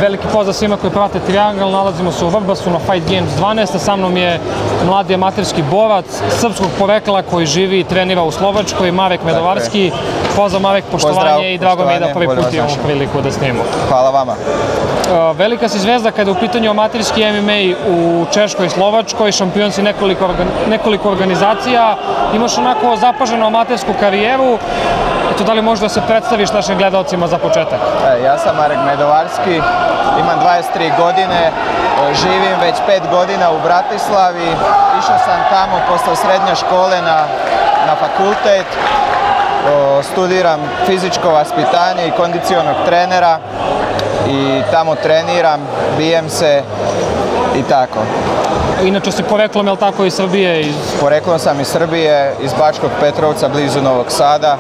Veliki pozdrav svima koji prate Triangle, nalazimo se u Vrbasu na Fight Games 12, a sa mnom je mladi amaterski borac srpskog porekla koji živi i trenira u Slovačkoj, Marek Medovarski. Pozdrav Marek, poštovanje i drago mi je da prvi put imamo priliku da snimamo. Hvala vama. Velika si zvezda kada je u pitanju amaterski MMA u Češkoj i Slovačkoj, šampion si nekoliko organizacija, imaš onako zapaženu amatersku karijeru. Eto, da li možda se predstaviš našim gledalcima za početak? Ja sam Marek Medovarski, imam 23 godine, živim već 5 godina u Bratislavi, išao sam tamo posle srednje škole na fakultet, studiram fizičko vaspitanje i kondicionog trenera i tamo treniram, bijem se i tako. Inače si poreklom, je li tako, iz Srbije? Poreklom sam iz Srbije, iz Bačkog Petrovca, blizu Novog Sada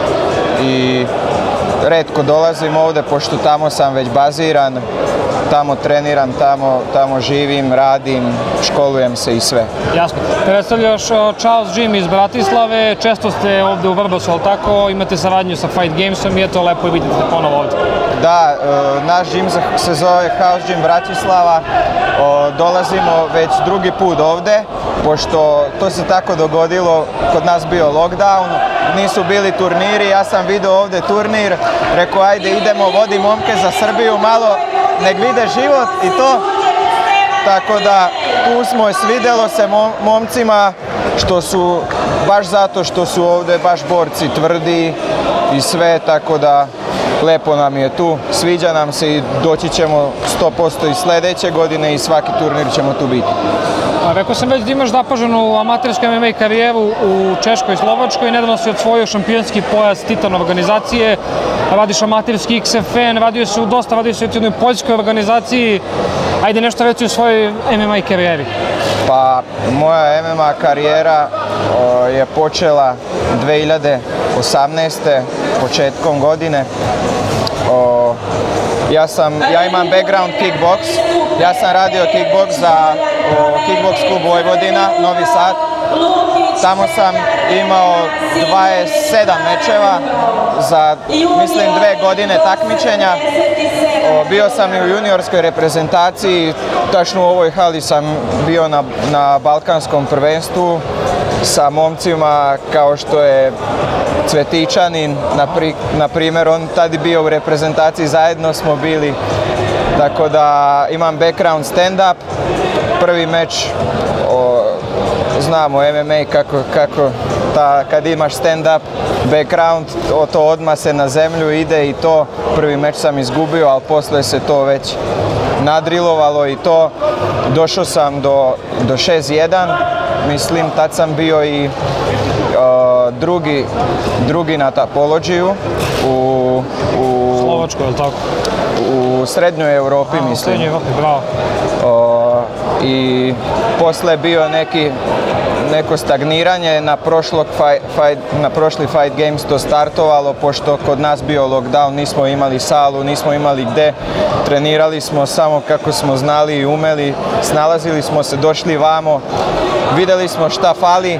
i retko dolazim ovde, pošto tamo sam već baziran, tamo treniram, tamo živim, radim, školujem se i sve. Jasno. Predstavljaš Charles Gym iz Bratislave, često ste ovde u Vrbasu, ali tako, imate saradnju sa Fight Gamesom i je to lepo i vidite ponovo ovde. Da, naš gym se zove House Gym Bratislava, dolazimo već drugi put ovde, pošto to se tako dogodilo, kod nas bio lockdown, nisu bili turniri, ja sam vidio ovde turnir, rekao ajde idemo, vodi momke za Srbiju malo, nek vide život i to. Tako da tu smo, svidelo se momcima što su, baš zato što su ovde baš borci tvrdi i sve, tako da lepo nam je tu, sviđa nam se i doći ćemo 100% i sledeće godine i svaki turnir ćemo tu biti. Rekao sam već da imaš zapaženu amatersku MMA karijeru u Češkoj i Slovačkoj, nedavno si osvojio šampionski pojas Titan organizacije, radiš amaterski XFN, radio si u jednoj poljskoj organizaciji, ajde nešto reći u svojoj MMA karijeri. Pa, moja MMA karijera je počela 2018. početkom godine. Ja imam background kickbox, ja sam radio kickbox za Kickbox klub Vojvodina, Novi Sad. Tamo sam imao 27 mečeva za, mislim, 2 godine takmičenja. Bio sam i u juniorskoj reprezentaciji, tačno u ovoj hali sam bio na balkanskom prvenstvu sa momcima kao što je Cvetičanin, na primjer, on tad je bio u reprezentaciji, zajedno smo bili, tako da imam background stand-up. Prvi meč, znamo MMA kako kad imaš stand-up background, to odmah se na zemlju ide i to. Prvi meč sam izgubio, ali posle se to već nadrilovalo i to. Došao sam do 6-1, mislim, tad sam bio i drugi na Tapologiju u Slovačkoj, je li tako? U srednjoj Evropi, mislim. U srednjoj Evropi, bravo. I posle bio neko stagniranje, na prošli Fight Games to startovalo, pošto kod nas bio lockdown, nismo imali salu, nismo imali gde, trenirali smo samo kako smo znali i umeli, snalazili smo se, došli vamo, videli smo šta fali,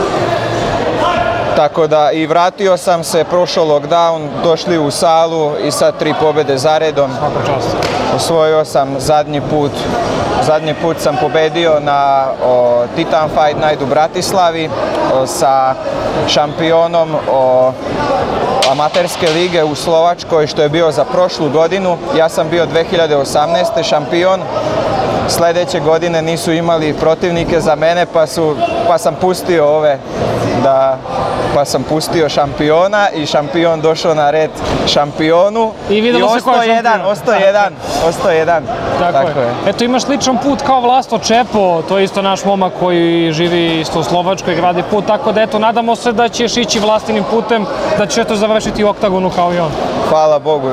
tako da i vratio sam se, prošao lockdown, došli u salu i sad 3 pobjede zaredom. Osvojio sam zadnji put sam pobedio na Titan Fight Night u Bratislavi sa šampionom amaterske lige u Slovačkoj, što je bio za prošlu godinu. Ja sam bio 2018. šampion. Sledeće godine nisu imali protivnike za mene, pa sam pustio pa sam pustio šampiona i šampion došao na red šampionu i ostao jedan. Tako je. Eto, imaš sličan put kao Vlasto Čepo, to je isto naš momak koji živi isto u Slovačkoj, gradi put, tako da eto, nadamo se da ćeš ići Vlastinim putem, da ćeš eto završiti u oktagonu kao i on. Hvala Bogu,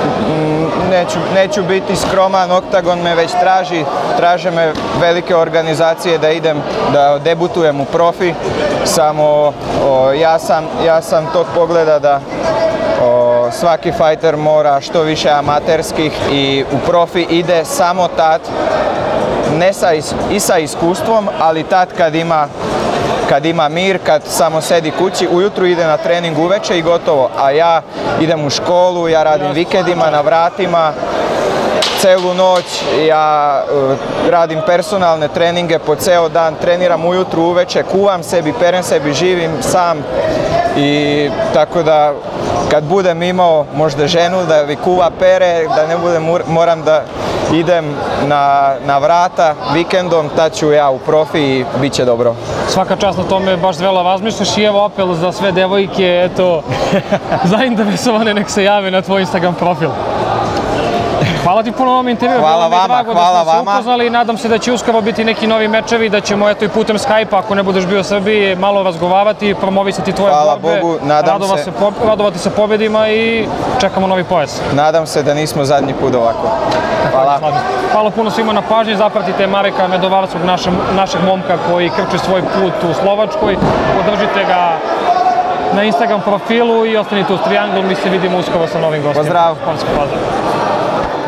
neću biti skroman, oktagon me već traže me velike organizacije da idem, da debutujem u profi, samo ja sam tog pogleda da svaki fajter mora što više amaterskih i u profi ide samo tad, ne i sa iskustvom, ali tad kad ima mir, kad samo sedi kući, ujutru ide na trening uveče i gotovo, a ja idem u školu, ja radim vikendima na vratima celu noć, ja radim personalne treninge po ceo dan, treniram ujutru, uveče, kuvam sebi, perem sebi, živim sam i tako da kad budem imao možda ženu da mi kuva pere, da ne budem, moram da idem na vrata vikendom, tad ću ja u profi i bit će dobro. Svaka čast na tome, baš zvela razmišljaš i evo apel za sve devojke, eto, zainteresovane nek se jave na tvoj Instagram profil. Hvala ti puno na ovom intervju, hvala vama, hvala da smo se upoznali i nadam se da će uskoro biti neki novi mečevi, da ćemo eto i putem Skype-a, ako ne budeš bio u Srbiji, malo razgovarati, promovisati tvoje borbe, Bogu, radovati se pobjedima i čekamo novi pojas. Nadam se da nismo zadnji put ovako. Hvala. Hvala puno svima na pažnji, zapratite Mareka Medovarskog, našeg momka koji krči svoj put u Slovačkoj, podržite ga na Instagram profilu i ostanite uz Triangle, mi se vidimo uskoro sa novim gostima. Pozdrav! Pozdrav!